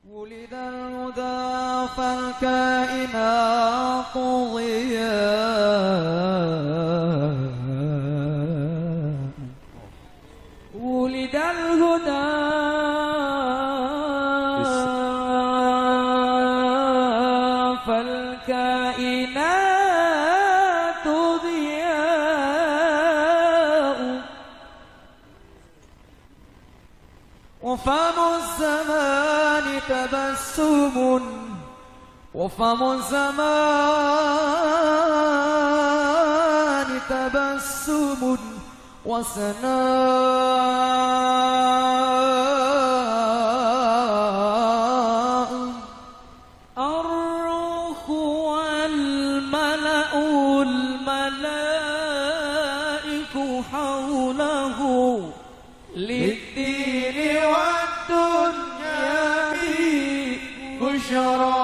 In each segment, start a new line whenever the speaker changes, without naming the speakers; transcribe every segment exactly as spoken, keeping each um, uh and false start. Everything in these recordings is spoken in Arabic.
ولد الهدى فالكائنات ضياء، ولد الهدى فالكائنات ضياء، وفم الزمان تبسم، وفم الزمان تبسم، وسناء الروح والملأ الملائك حوله للدين والدنيا بشرى.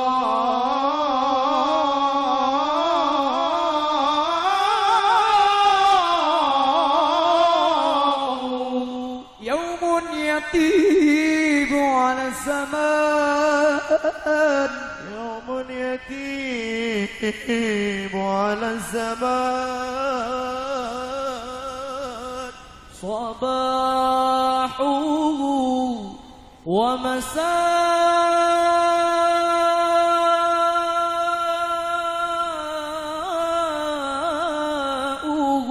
يتيب على الزمان،
يوم يتيب على الزمان،
صباحه ومساؤه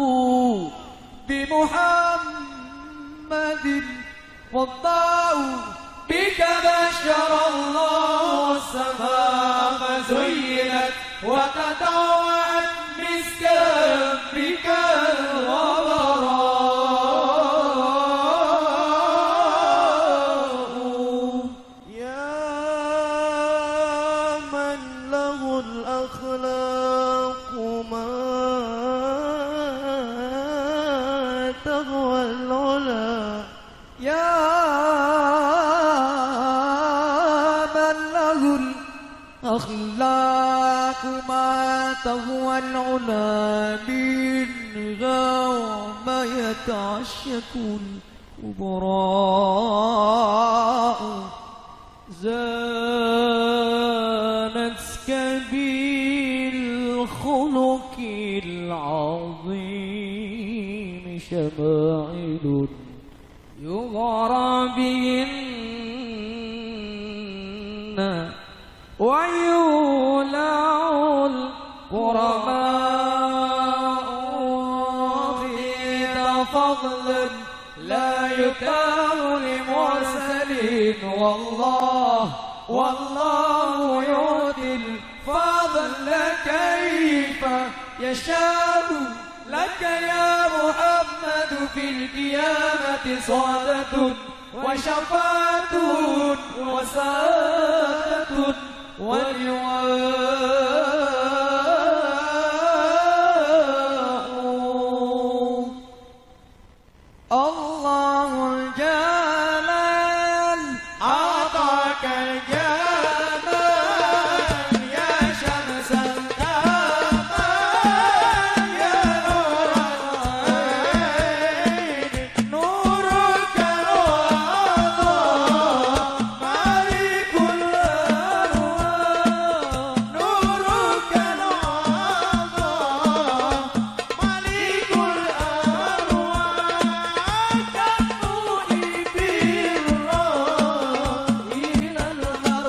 بمحمد، والله بك بشر الله السماء فزينت وتطوعت مسكا بك الغبراء.
يا من له الأخلاق ما تهوى العلا،
يا من له الأخلاق ما تهوى العلا، منها وما يتعشق الكبراء. زانتك بالخلق العظيم شمائل يغرى بهن ويولع الكرماء، أعطيت فضلا لا يتاه لمرسل، والله والله يؤتي الفضل كيف يشاء. لك يا محمد في القيامة صادة وشفاعة وسادة ولواء. الله الجلال أعطاك الجمال يا شمس الأمان، يا نور العين نورك الأعظم، مالك الأرواح نورك الأعظم، مالك الأرواح تقول بالراء إلى الغفور.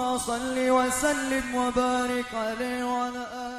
صل وسلم وبارك عليه وعلى آله